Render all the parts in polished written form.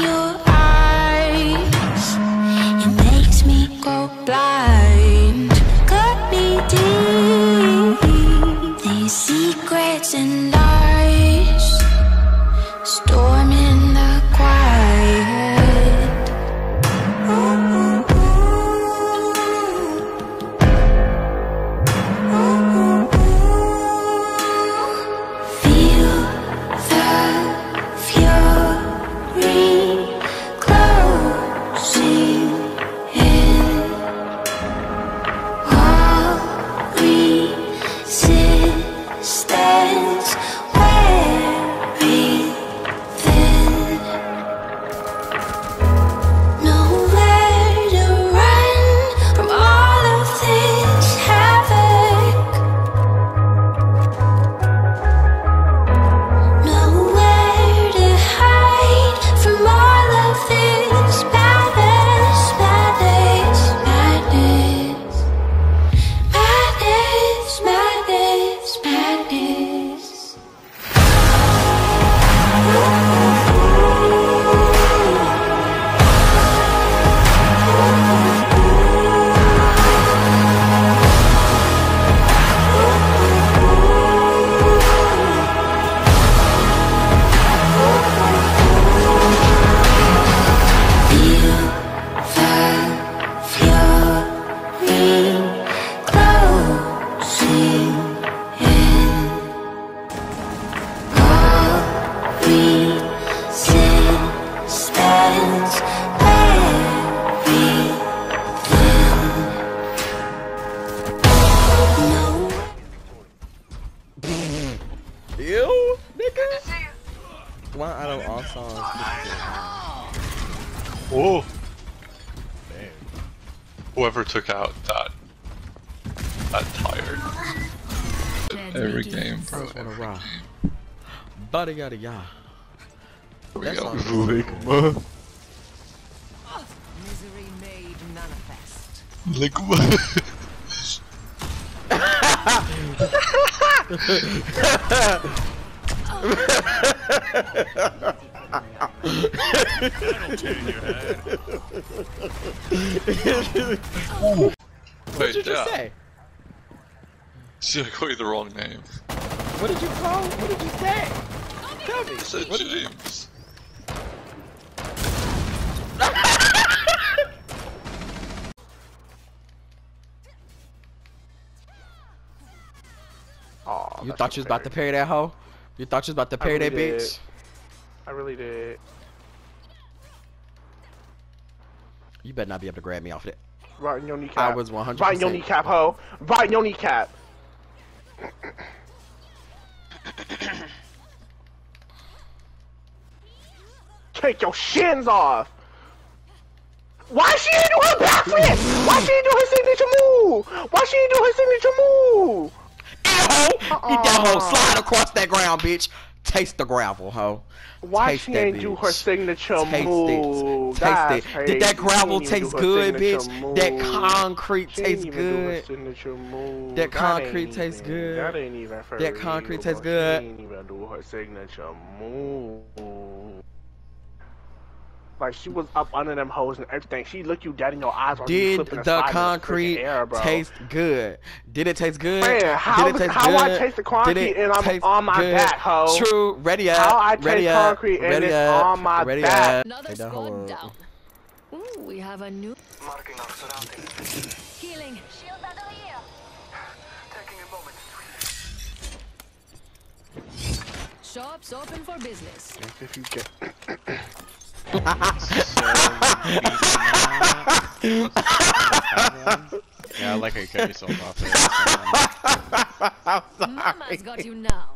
your eyes, it makes me go blind. Cut me deep, these secrets and lies, storm in the quiet. Feel the fury closing in. All resistance wearing thin. Nowhere to run from all of this havoc. Nowhere to hide from all of this madness, madness, madness, madness, madness, feel the fury closing in. All resistance wearing thin. No. Ew, nigga. One out of all songs. Whoa. Man. Whoever took out that tire. Every game, bro. On a rock. Bada yada ya. We That go. song is Ligma. Misery made manifest. Ligma. What did you just say? See, I called you the wrong name. What did you call? What did you say? Tell me. I said What did you- James. Oh, You thought you was about to parry that hoe? You thought you was about to parry that really bitch? I really did. You better not be able to grab me off of that. Right in your kneecap. I was 100%. Right in your kneecap, ho. Right in your kneecap. Take your shins off. Why she ain't do her backflip? Why she ain't do her signature move? Why she ain't do her signature move? Eat that hoe. Slide across that ground, bitch. Taste the gravel, hoe. Why Taste she that ain't do her bitch. signature Taste move? it. That's Taste it. Did that crazy. gravel She ain't even taste do her good, signature bitch? That move. concrete She tastes ain't even do her good. signature move. That concrete ain't tastes even- good. That ain't even for That real, concrete tastes bro. good. She ain't even do her signature move. Like she was up under them hoes and everything. She looked you dead in your eyes while you Did flipping and the sliding in concrete freaking air, bro. taste good? Did it taste good? Man, how Did it taste how good? I taste the concrete Did it and I'm taste on my good? back, ho? True. Ready up. How I ready taste up. concrete and ready it's up. on my ready back. Up. Another Take that hoe squad up. down. Ooh, we have a new Marking our surroundings. healing. Shield battle here. Taking a moment. Shops open for business. If you get Yeah, I like how you cut yourself off there. Mama's got you now.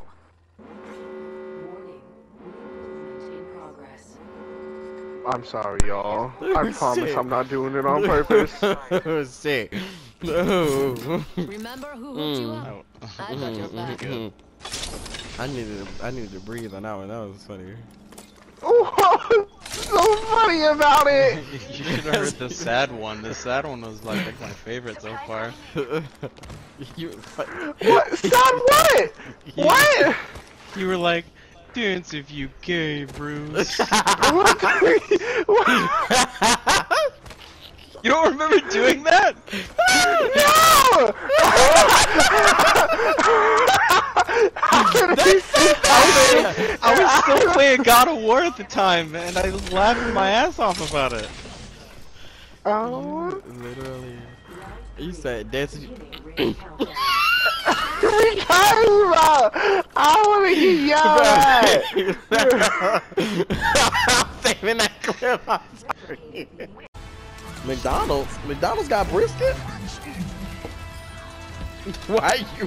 I'm sorry, y'all. I promise I'm not doing it on purpose. Oh shit. No. Remember who hooked you up? I got your back. Good. I needed to breathe on that one. That was funny. What's so funny about it? You should have heard the sad one. The sad one was like my favorite so far. You, What? Stop what? What? You were like, Dance if you gay, Bruce. You don't remember doing that? No! I was still playing God of War at the time, and I was laughing my ass off about it. Oh. Literally. You said that's. I wanna get yelled at. I'm saving that clip. I'm sorry. McDonald's got brisket? Why you?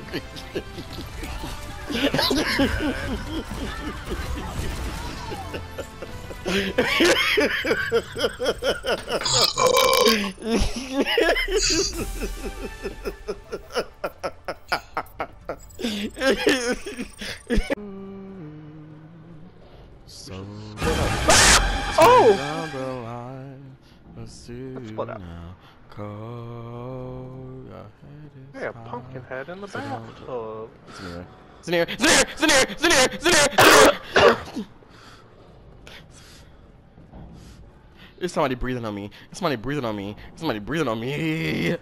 Split up. Hey, a pumpkin head in the bathtub. Zanir! There's somebody breathing on me. There's somebody breathing on me. There's somebody breathing on me.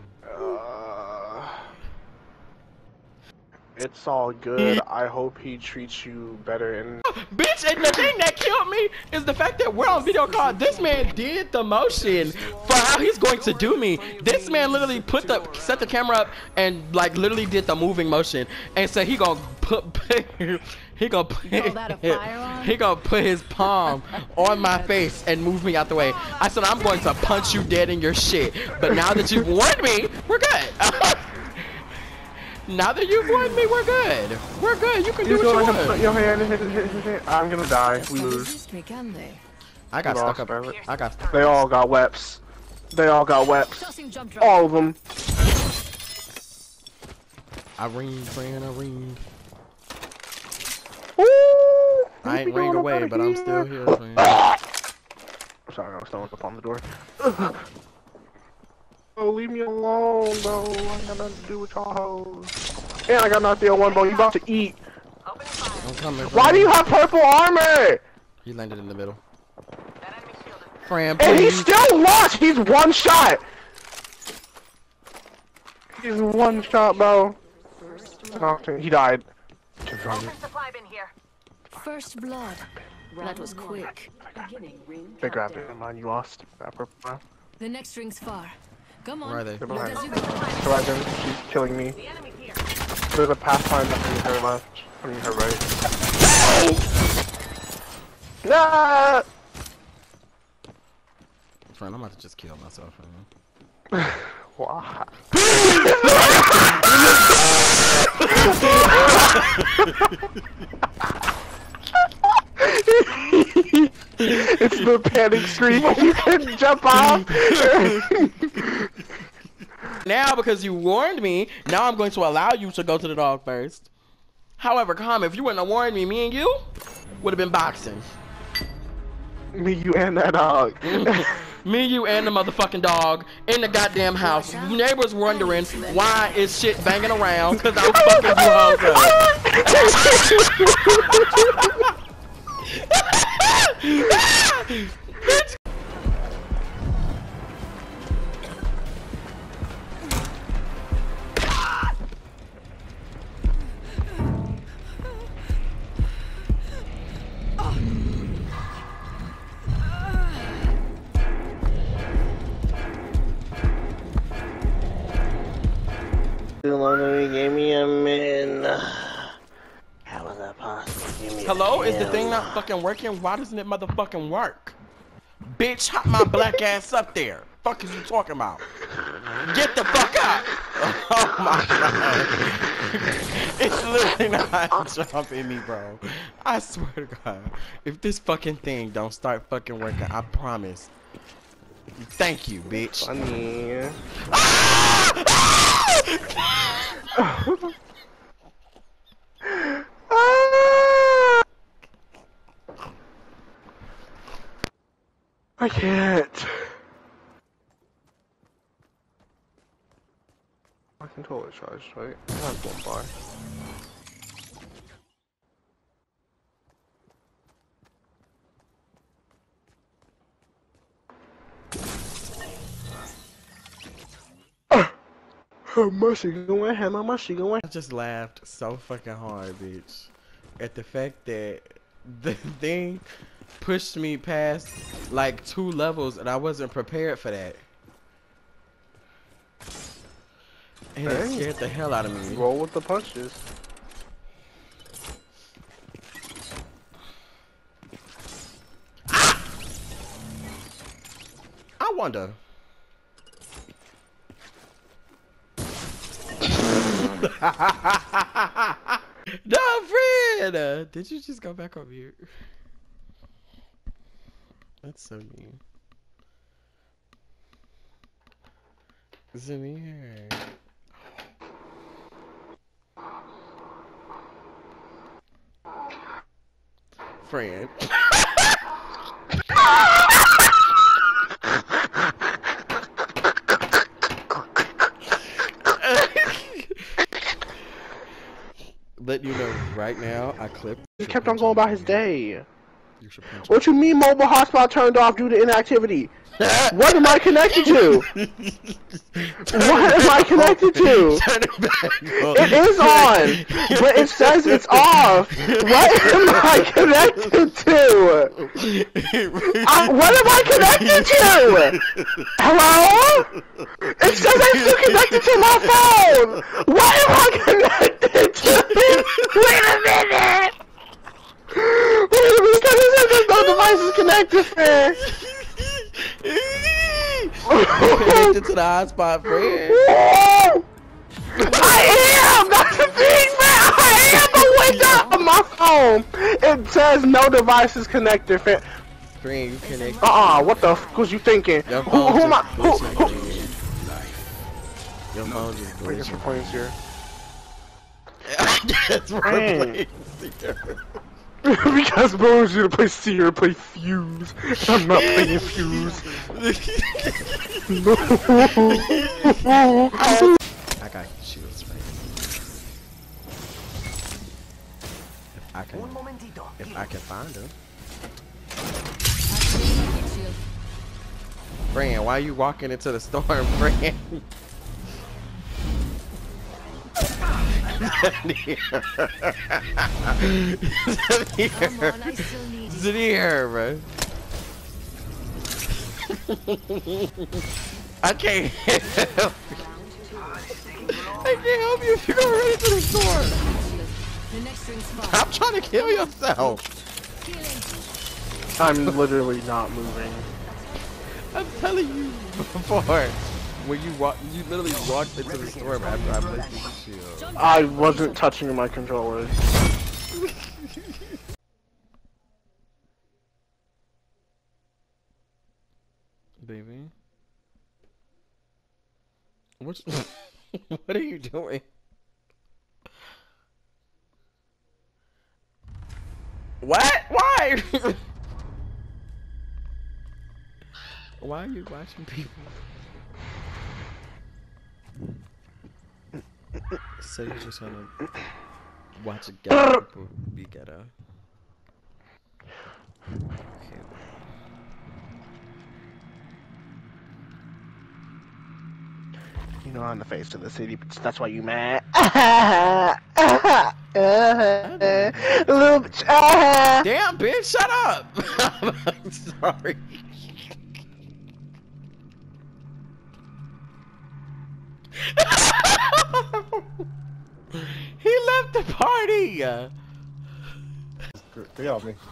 It's all good. I hope he treats you better. And Bitch, and the thing that killed me is the fact that we're on video call. This man did the motion for how he's going to do me. This man literally set the camera up and like literally did the moving motion and said he gonna put his palm on my face and move me out the way. I said I'm going to punch you dead in your shit. But now that you've warned me, we're good. Now that you've warned me, we're good. We're good. You can do what you want. Put your hand in his. I'm gonna die. We lose. I got stuck up. I got stuck. They all got weps. They all got weps. All of them. I ring. Woo! I ain't ring away, but I'm still here. Sorry, I was throwing up on the door. Oh, leave me alone, bro. I got nothing to do with y'all hoes. And I got nothing on one, bro. You about to eat. I'm coming. Why do you have purple armor? He landed in the middle. Fran, And he please. still lost. He's one shot. He's one shot, bro. Oh, he died. First blood. That was quick. They grabbed it. Never mind, you lost. That purple armor. The next ring's far. Come on. Where are they? They're Look behind. as you go. So right there, she's killing me. There's a pathfinder on her left. I mean her right. Nah! Friend, I'm about to just kill myself right now. Why? It's the panic scream when you couldn't jump off. Now, because you warned me, now I'm going to allow you to go to the dog first. However, if you wouldn't have warned me, me and you would have been boxing. Me, you, and that dog. Me, you, and the motherfucking dog in the goddamn house. Neighbors wondering why is shit banging around because I'm fucking you hoes up. Gave me a min. How was that possible? Hello? Is the thing not fucking working? Why doesn't it motherfucking work? Bitch, hop my black ass up there. Fuck is you talking about? Get the fuck up! Oh my god. It's literally not jumping me, bro. I swear to god. If this fucking thing don't start fucking working, I promise. Thank you, bitch. Funny. I can't. My controller charged, right? I have one bar. Machine gun hammer, machine gun. I just laughed so fucking hard, bitch, at the fact that the thing pushed me past like 2 levels and I wasn't prepared for that. And it Dang. scared the hell out of me. Roll with the punches. I wonder. No, friend! Did you just go back on mute? That's so mean. Zanir. Friend. Let you know right now, I clipped. He kept on going about his day. You should punch What you mean mobile hotspot turned off due to inactivity? What am I connected to? What am I connected to? Turn it back on. It is on, but it says it's off. What am I connected to? What am I connected to? Hello? It says I'm still connected to my phone. What am I connected to? Wait a minute. Wait a minute, there's no devices connected, man. Connected to the hotspot, friend. I am! That's the thing, man! I am! But wake up on my phone! It says no devices connected, fam. Friend, you connected. What the f was you thinking? Your Who phone am I? just glitching, friend. Your phone just Wait, get some glitching. points here. That's right. Dang. Because Bo wants you to play Seer and play Fuse. I'm not playing Fuse. No. I got shields, right? If I can find them. Shield. Friend, why are you walking into the storm, friend? Come on, I still need you. Zanir, bro. I can't help you. I can't help you if you're gonna run into the storm. The next ring's far. Stop trying to kill yourself. Healing. I'm literally not moving. I'm telling you before. When you literally walked into the storm after I placed the shield. I wasn't touching my controller. Baby. What are you doing? What? Why? Why are you watching people? So you're just gonna watch a ghetto people be ghetto. Okay. You know, on the face of the city, but that's why you mad. Little bitch. Damn, bitch, shut up! I'm sorry. He left the party! They got me.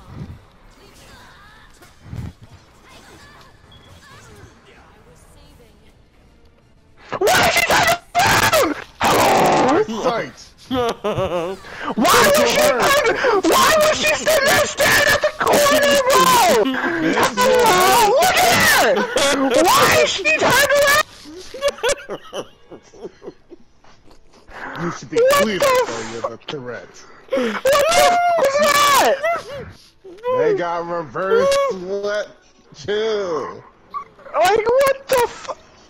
Why did she turn around? Hello? Why was she sitting there staring at the corner, bro? Hello? Look at her! Why is she turned around? You should be clear before you're the threat. What the f was that? They got reverse sweat. Chill. Like, what the f?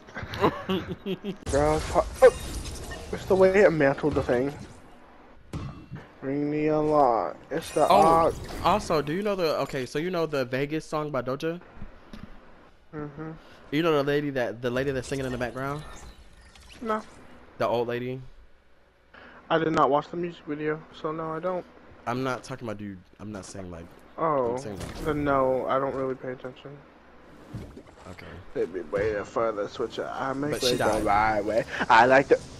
Girl, it's the way it mantled the thing. Ring me a lot. It's the Oh, also, do you know the so you know the Vegas song by Doja? Mhm. You know the lady that's singing in the background? No. The old lady. I did not watch the music video, so no, I don't. I'm not talking about dude. I'm not saying like. Oh, I'm saying like. then no, I don't really pay attention. Okay. Maybe wait for the switch. I make But she it the died. right way. I like the.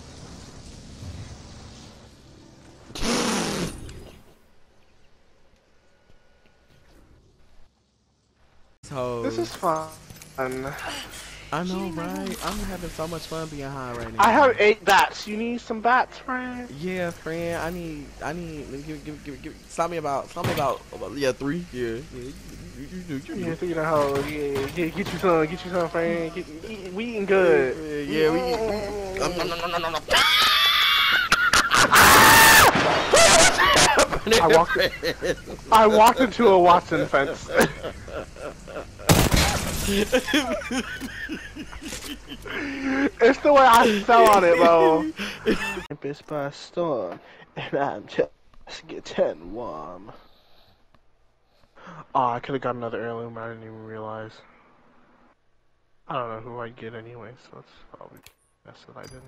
So. This is fun. I know, right? I'm having so much fun being high right now. I have 8 bats. You need some bats, friend? Yeah, friend. I need. Give. Tell me about. Yeah, 3. Yeah. Yeah, you know how. Yeah, get you some, friend. We eating good. Yeah, we. I walked into a Watson fence. It's the way I fell on it, bro. It's by a storm, and I'm just getting warm. Oh, I could have got another heirloom. I didn't even realize. I don't know who I'd get anyway, so it's probably best that I didn't.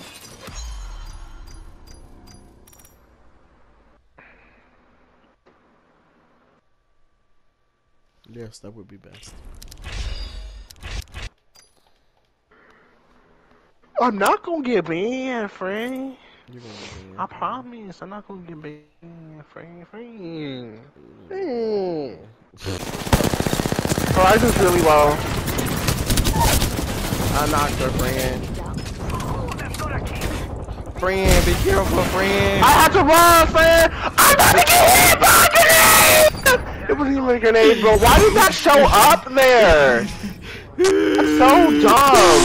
Yes, that would be best. I'm not gonna get banned, friend. You're gonna be I promise, I'm not gonna get banned, friend. Horizon's really low. I knocked her, friend. Friend, be careful, friend. I have to run, friend. I'm about to get hit by a grenade. It wasn't even a grenade, bro. Why did that show up there? That's so dumb.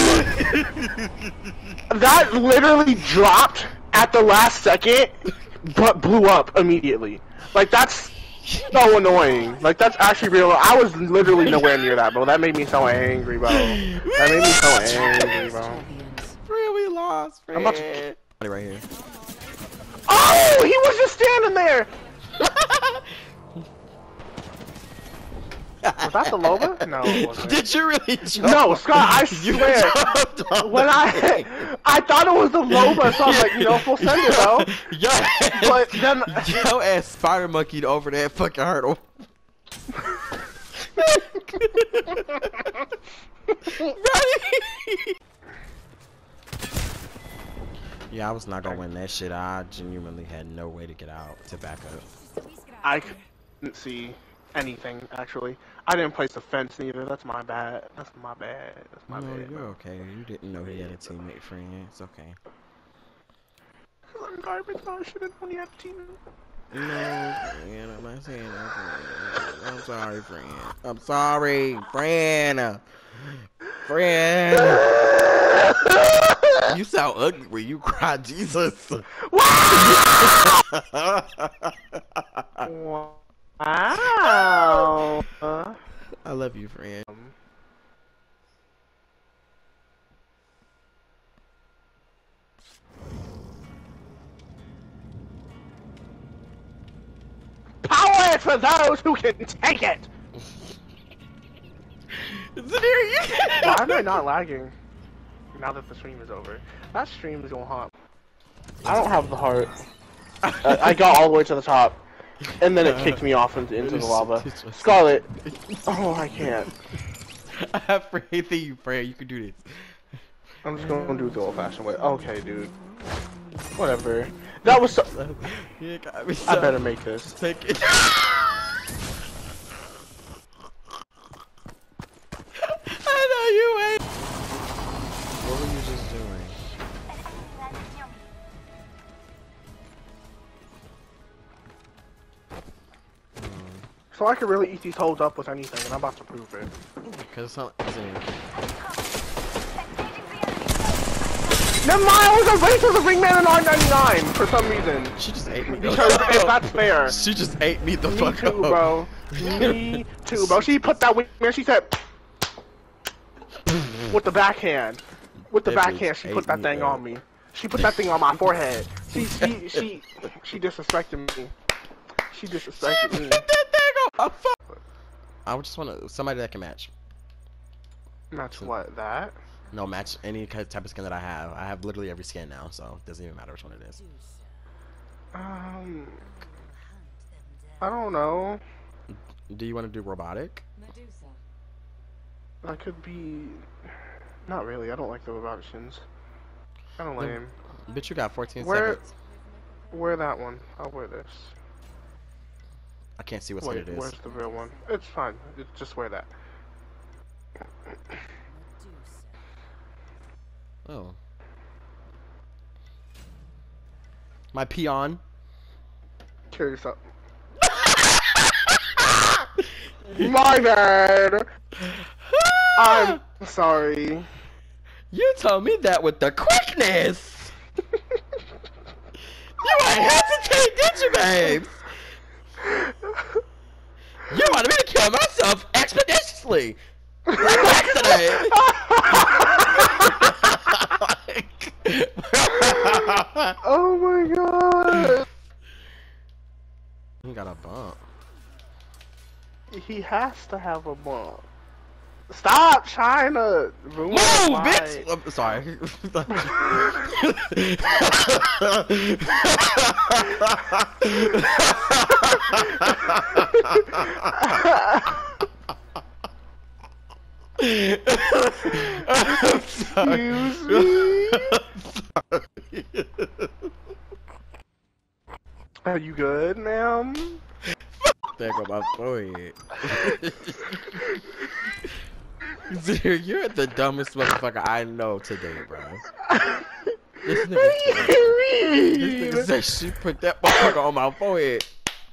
That literally dropped at the last second, but blew up immediately. Like, that's so annoying. Like, that's actually real. I was literally nowhere near that, bro. That made me so angry, bro. That made me so angry, bro. Friend, we lost, friend. I'm about to... Right here. Oh, he was just standing there. Was that the Loba? No, it wasn't. Did you really jump? No, Scott, I swear. When I thought it was the Loba, so I was like, you know, we'll send it though. But then Yo ass spider monkeyed over that fucking hurdle. Yeah, I was not gonna win that shit. I genuinely had no way to get out to back up. I couldn't see anything actually. I didn't place the fence neither. That's my bad. That's my bad. That's my No, bad. you're okay. You didn't know he had a teammate, friend. It's okay. I'm garbage. I should have known he had a teammate. No, man, I'm not saying that. I'm sorry, friend. I'm sorry, friend. Friend. You sound ugly when you cry, Jesus. Wow. I love you, friend. Power for those who can take it. Why am I not lagging? Now that the stream is over, that stream is gonna haunt. I don't have the heart. I got all the way to the top, and then it kicked me off into the lava. Scarlet. Oh, I can't. I have faith in you, Fred. You can do this. I'm just gonna do it the old-fashioned way. Okay, dude. Whatever. That was so. Yeah, got me I better make this. Take it. I know you ain't. What were you just doing? So I could really eat these holes up with anything, and I'm about to prove it. Because it's not. Never mind, I was a race as a ringman in R99 for some reason. She just ate me. Because if that's fair. She just ate me the Me fuck too, up. bro. Me too, bro. She put that wingman, she said, with the backhand. With the That backhand, bitch she put ate that me thing up. on me. She put that thing on my forehead. She disrespected me. She disrespected me. That thing on my fuck. I just want somebody that can match. Match what? That? No, match any type of skin that I have. I have literally every skin now, so it doesn't even matter which one it is. I don't know. Do you want to do robotic? Medusa. I could be. Not really. I don't like the robotic skins. Kind of lame. Bitch, you got 14 Where- seconds. Wear that one. I'll wear this. I can't see what skin Wait, it is. where's the real one? It's fine. Just wear that. Oh. My peon. Kill yourself. My bad. I'm sorry. You told me that with the quickness. You ain't hesitate, did you, babes? You wanted me to kill myself expeditiously. Like yesterday. Oh my god. He got a bump. He has to have a bump. Stop trying to ruin Move, my bitch! I'm sorry. Excuse me? Are you good, ma'am? There go my forehead. Dude, you're the dumbest motherfucker I know today, bro. This nigga said she put that motherfucker on my forehead.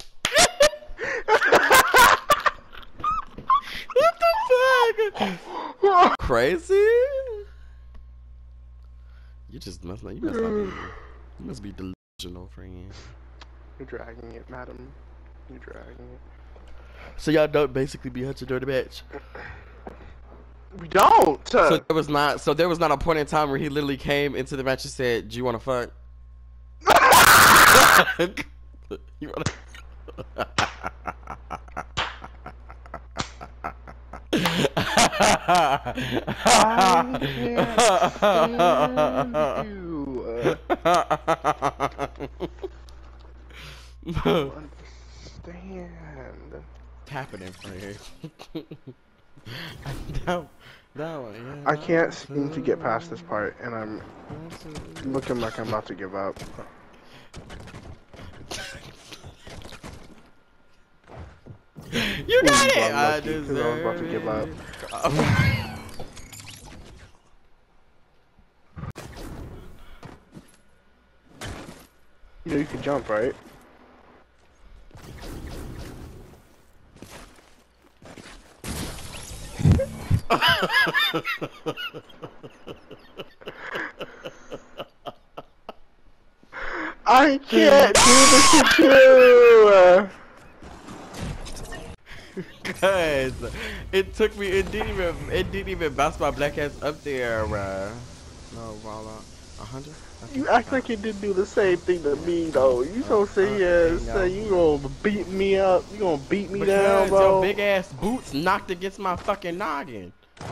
What the fuck? Crazy? You just must not. You must be delusional, friend. You're dragging it, madam. You're dragging it. So y'all don't basically be such a dirty bitch. We don't. So there was not. So there was not a point in time where he literally came into the match and said, "Do you want to fuck?" You wanna... I can't stand you. Don't understand. What's happening, friend? No, yeah, I can't seem to get past this part, and I'm looking like I'm about to give up. You got it! I'm I lucky 'cause I was deserve about to give up. You know you can jump, right? I can't do this with you! Guys, it took me. It didn't even bounce my black ass up there. No, wow, 100. You act like you didn't do the same thing to me, though. You so say you gonna beat me up. You gonna beat me down, Because bro. your big ass boots knocked against my fucking noggin.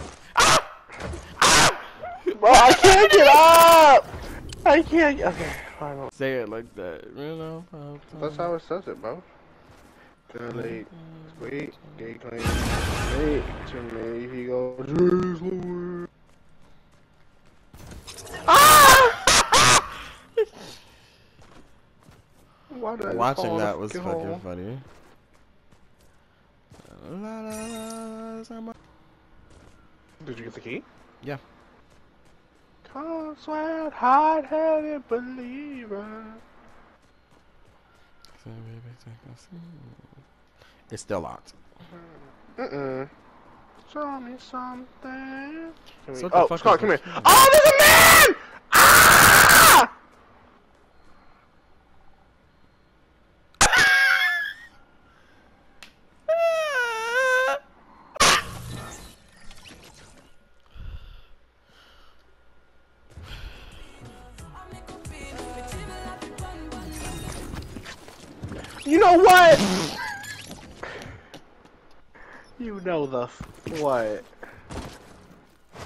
Bro, I can't get up! I can't. Okay, fine. Say it like that, you know. That's how it says it, bro. Late, sweet, gay claim, late to me, he goes, jeez Louis. Ah! Why did I Watching fall that off was the fucking hole? funny. Did you get the key? Yeah. Come sweat, hard-headed believer. It's still locked. Show me something. So what the Oh, fuck Scott, is come here. this? Oh, there's a man! Ah! You know what? You know the what?